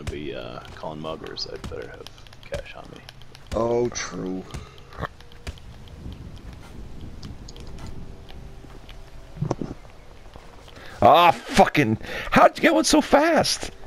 gonna be calling muggers, I'd better have cash on me. Oh, true. Ah, fucking! How'd you get one so fast?